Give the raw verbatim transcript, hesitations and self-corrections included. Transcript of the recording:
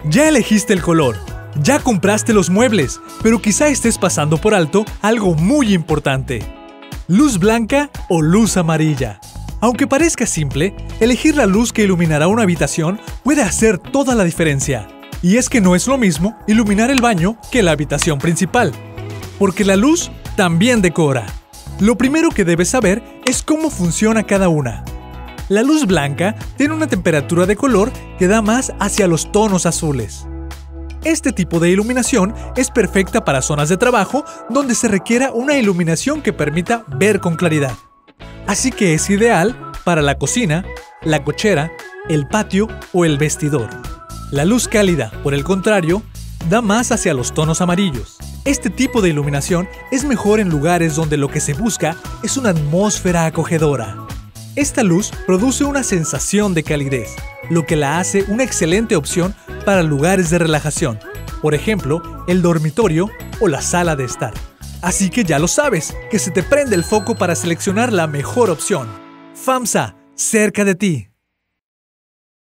Ya elegiste el color, ya compraste los muebles, pero quizá estés pasando por alto algo muy importante. ¿Luz blanca o luz amarilla? Aunque parezca simple, elegir la luz que iluminará una habitación puede hacer toda la diferencia. Y es que no es lo mismo iluminar el baño que la habitación principal, porque la luz también decora. Lo primero que debes saber es cómo funciona cada una. La luz blanca tiene una temperatura de color que da más hacia los tonos azules. Este tipo de iluminación es perfecta para zonas de trabajo donde se requiera una iluminación que permita ver con claridad. Así que es ideal para la cocina, la cochera, el patio o el vestidor. La luz cálida, por el contrario, da más hacia los tonos amarillos. Este tipo de iluminación es mejor en lugares donde lo que se busca es una atmósfera acogedora. Esta luz produce una sensación de calidez, lo que la hace una excelente opción para lugares de relajación, por ejemplo, el dormitorio o la sala de estar. Así que ya lo sabes, que se te prende el foco para seleccionar la mejor opción. FAMSA, cerca de ti.